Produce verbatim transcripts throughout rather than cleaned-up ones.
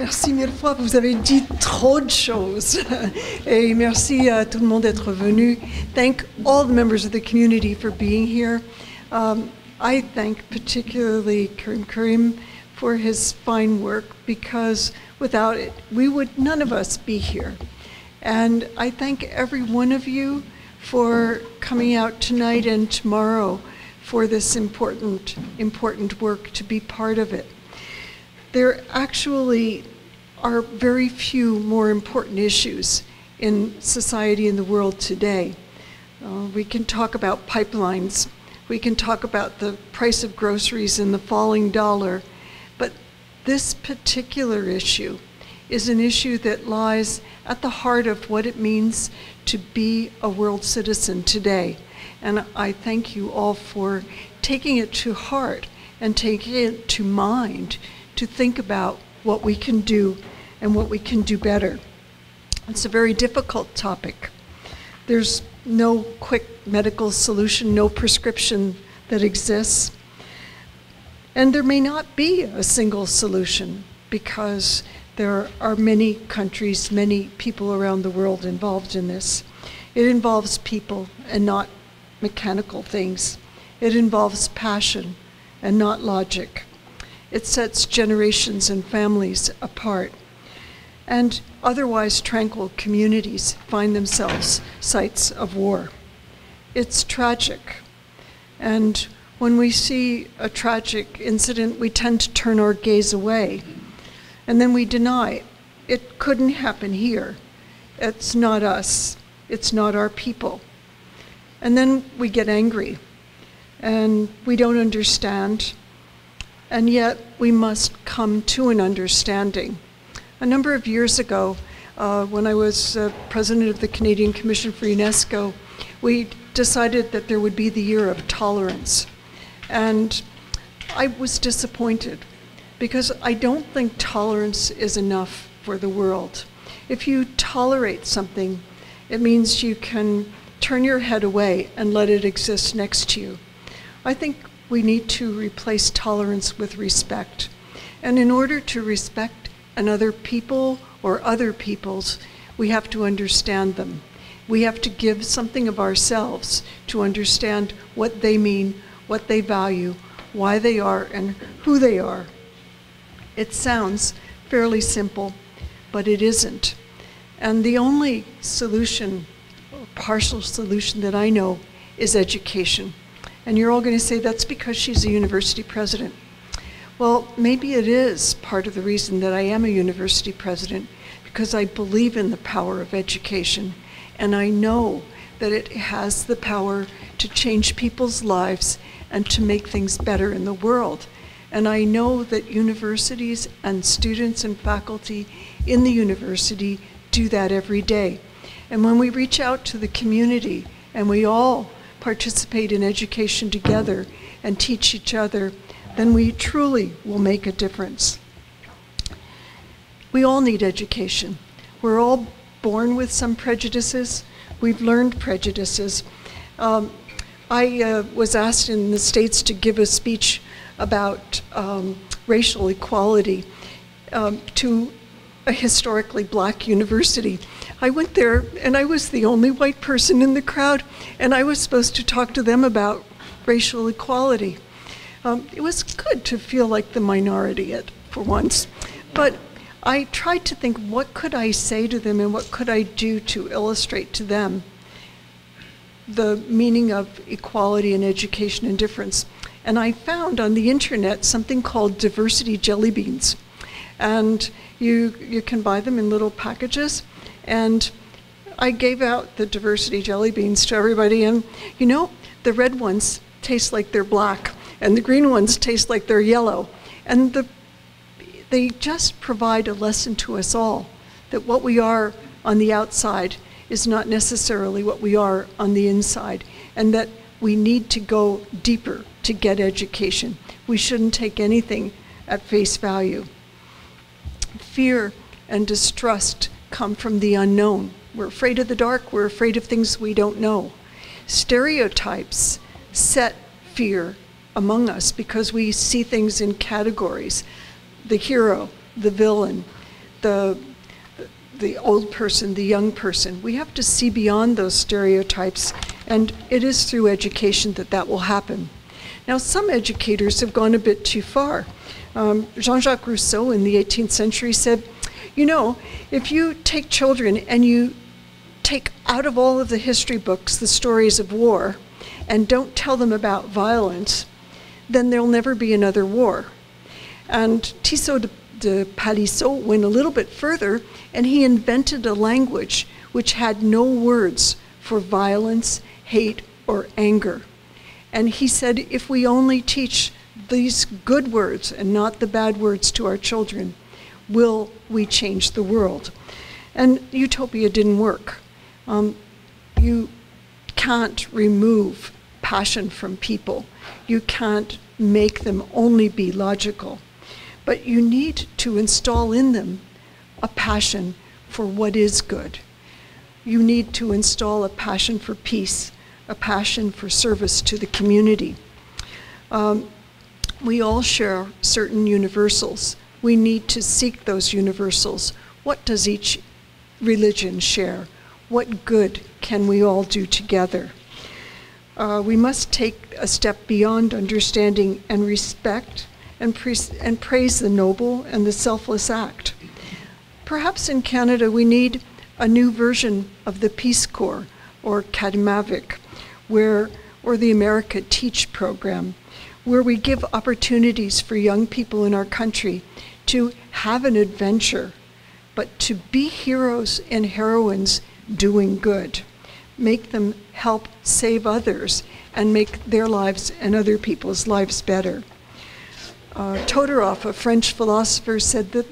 Merci mille fois, vous avez dit trop de choses. Et merci à tout le monde d'être venu. Thank all the members of the community for being here. Um, I thank particularly Karim Karim for his fine work, because without it, we would, none of us be here. And I thank every one of you for coming out tonight and tomorrow for this important, important work, to be part of it. There actually are very few more important issues in society and the world today. Uh, we can talk about pipelines. We can talk about the price of groceries and the falling dollar. But this particular issue is an issue that lies at the heart of what it means to be a world citizen today. And I thank you all for taking it to heart and taking it to mind to think about what we can do and what we can do better. It's a very difficult topic. There's no quick medical solution, no prescription that exists. And there may not be a single solution, because there are many countries, many people around the world involved in this. It involves people and not mechanical things. It involves passion and not logic. It sets generations and families apart. And otherwise tranquil communities find themselves sites of war. It's tragic. And when we see a tragic incident, we tend to turn our gaze away. And then we deny it. It couldn't happen here. It's not us. It's not our people. And then we get angry. And we don't understand. And yet we must come to an understanding. A number of years ago, uh, when I was uh, president of the Canadian Commission for UNESCO, we decided that there would be the year of tolerance. And I was disappointed, because I don't think tolerance is enough for the world. If you tolerate something, it means you can turn your head away and let it exist next to you. I think we need to replace tolerance with respect. And in order to respect another people or other peoples, we have to understand them. We have to give something of ourselves to understand what they mean, what they value, why they are, and who they are. It sounds fairly simple, but it isn't. And the only solution, or partial solution that I know, is education. And you're all going to say, that's because she's a university president. Well, maybe it is part of the reason that I am a university president, because I believe in the power of education. And I know that it has the power to change people's lives and to make things better in the world. And I know that universities and students and faculty in the university do that every day. And when we reach out to the community and we all participate in education together and teach each other, then we truly will make a difference. We all need education. We're all born with some prejudices. We've learned prejudices. Um, I uh, was asked in the States to give a speech about um, racial equality um, to a historically black university. I went there and I was the only white person in the crowd, and I was supposed to talk to them about racial equality. Um, it was good to feel like the minority at, for once, but I tried to think, what could I say to them and what could I do to illustrate to them the meaning of equality and education and difference. And I found on the internet something called diversity jelly beans. And you, you can buy them in little packages. And I gave out the diversity jelly beans to everybody. And you know, the red ones taste like they're black, and the green ones taste like they're yellow. And the, they just provide a lesson to us all that what we are on the outside is not necessarily what we are on the inside, and that we need to go deeper to get education. We shouldn't take anything at face value. Fear and distrust come from the unknown. We're afraid of the dark, we're afraid of things we don't know. Stereotypes set fear among us because we see things in categories. The hero, the villain, the, the old person, the young person. We have to see beyond those stereotypes, and it is through education that that will happen. Now, some educators have gone a bit too far. Um, Jean-Jacques Rousseau in the eighteenth century said, you know, if you take children and you take out of all of the history books the stories of war and don't tell them about violence, then there'll never be another war. And Tissot de, de Palissot went a little bit further, and he invented a language which had no words for violence, hate, or anger. And he said, if we only teach these good words and not the bad words to our children, will we change the world? And utopia didn't work. Um, you can't remove passion from people. You can't make them only be logical. But you need to install in them a passion for what is good. You need to install a passion for peace, a passion for service to the community. Um, we all share certain universals. We need to seek those universals. What does each religion share? What good can we all do together? Uh, we must take a step beyond understanding and respect and, pre and praise the noble and the selfless act. Perhaps in Canada we need a new version of the Peace Corps or Cadmavic, where, or the America Teach program, where we give opportunities for young people in our country to have an adventure, but to be heroes and heroines doing good. Make them help save others and make their lives and other people's lives better. Uh, Todorov, a French philosopher, said that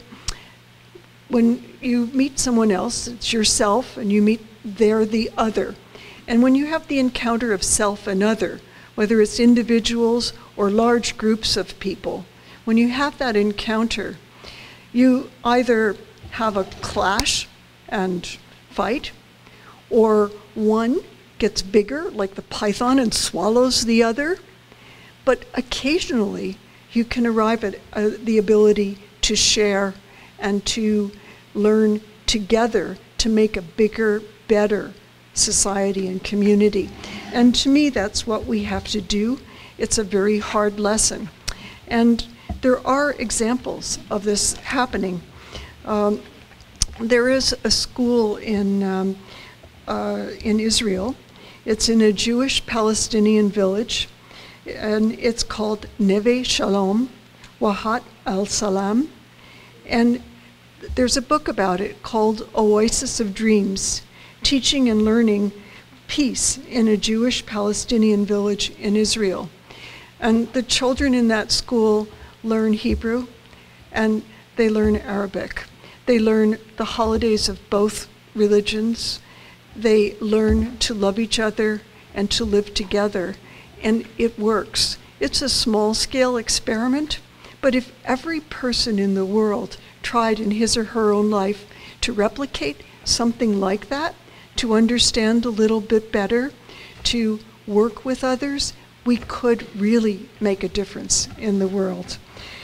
when you meet someone else, it's yourself, and you meet they're the other. And when you have the encounter of self and other, whether it's individuals or large groups of people, when you have that encounter, you either have a clash and fight, or one gets bigger, like the python, and swallows the other. But occasionally, you can arrive at uh, the ability to share and to learn together to make a bigger, better society and community. And to me, that's what we have to do. It's a very hard lesson. And there are examples of this happening. Um, there is a school in, um, uh, in Israel. It's in a Jewish Palestinian village, and it's called Neve Shalom, Wahat al-Salam. And there's a book about it called Oasis of Dreams, Teaching and Learning Peace in a Jewish Palestinian Village in Israel. And the children in that school learn Hebrew, and they learn Arabic. They learn the holidays of both religions. They learn to love each other and to live together, and it works. It's a small-scale experiment, but if every person in the world tried in his or her own life to replicate something like that, to understand a little bit better, to work with others, we could really make a difference in the world.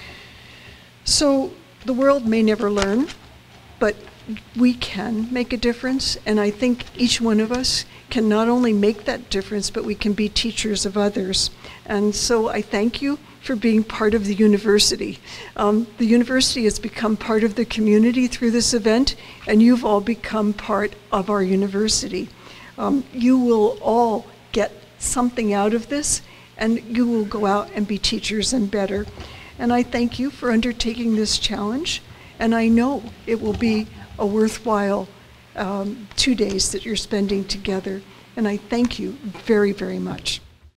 So the world may never learn, but we can make a difference, and I think each one of us can not only make that difference, but we can be teachers of others. And so I thank you for being part of the university. Um, the university has become part of the community through this event, and you've all become part of our university. Um, you will all get something out of this, and you will go out and be teachers and better. And I thank you for undertaking this challenge, and I know it will be a worthwhile um, two days that you're spending together, and I thank you very, very much.